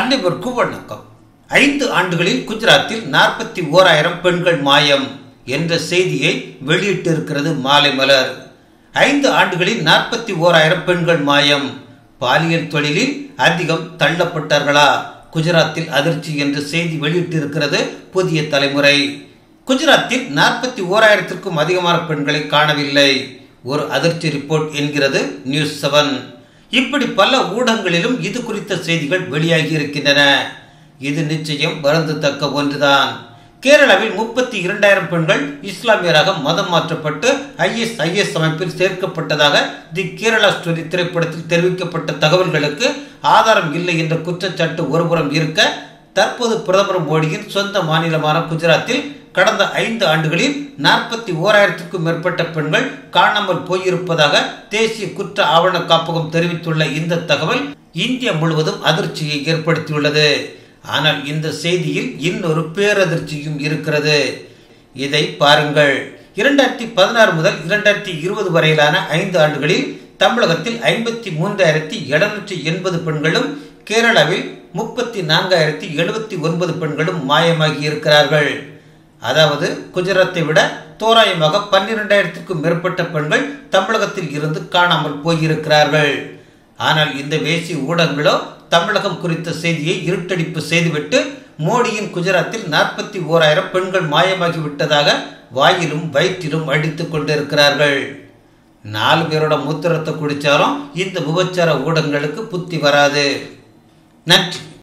அனைவருக்கும் வணக்கம். 5 ஆண்டுகளில் குஜராத்தில் 41,000 பெண்கள் மாயம் என்ற செய்தியை வெளியிட்டிருக்கிறது மாலை மலர். 5 ஆண்டுகளில் 41,000 பெண்கள் மாயம். பாலியல் தொழிலில் அதிகம் தள்ளப்பட்டார்களா? குஜராத்தில் அதிர்ச்சி என்ற செய்தி வெளியிட்டிருக்கிறது புதிய தலைமுறை. குஜராத்தில் 41,000க்கும் அதிகமான பெண்களை காணவில்லை. ஒரு அதிர்ச்சி ரிப்போர்ட் என்கிறது நியூஸ் 7. இப்படி பல ஊடகங்களிலும் இது குறித்த செய்திகள் வெளியாகி இருக்கின்றன. இது நிச்சயம் வருந்தத்தக்க ஒன்றுதான். கேரளாவில் 32,000 பெண்கள் இஸ்லாமியராக மதம் மாற்றப்பட்டு ISIS அமைப்பில் சேர்க்கப்பட்டதாக தி கேரளா ஸ்டோரி திரைப்படத்தில் தெரிவிக்கப்பட்ட தகவல்களுக்கு ஆதாரம் இல்லை என்ற குற்றச்சாட்டு ஒருபுறம் இருக்க, தற்போது பிரதமர் மோடியின் சொந்த மாநிலமான குஜராத்தில் கடந்த 5 ஆண்டுகளில் 41,000க்கும் மேற்பட்ட பெண்கள் காணாமல் போயிருப்பதாக தேசிய குற்ற ஆவண காப்பகம் தெரிவித்துள்ள இந்த தகவல் இந்தியா முழுவதும் அதிர்ச்சியை ஏற்படுத்தியுள்ளது. ஆனால் இந்த செய்தியில் இன்னொரு பேரதிர்ச்சியும் இருக்கிறது. இதை பாருங்கள். 2016 முதல் 2020 வரையிலான 5 ஆண்டுகளில் தமிழகத்தில் 53,780 பெண்களும், கேரளாவில் 34,079 பெண்களும் மாயமாகி இருக்கிறார்கள். அதாவது குஜராத்தை விட தோராயமாக 12,000க்கும் மேற்பட்ட பெண்கள் தமிழகத்தில் இருந்து காணாமல் போயிருக்கிறார்கள். ஆனால் இந்த வேசி ஊடகங்களோ தமிழகம் குறித்த செய்தியை இருட்டடிப்பு செய்துவிட்டு மோடியின் குஜராத்தில் 41,000 பெண்கள் மாயமாகி விட்டதாக வாயிலும் வயிற்றிலும் அடித்துக் கொண்டிருக்கிறார்கள். 4 பேரோட மூத்திரத்தை குடிச்சாலும் இந்த விபச்சார ஊடகங்களுக்கு புத்தி வராது. நன்றி.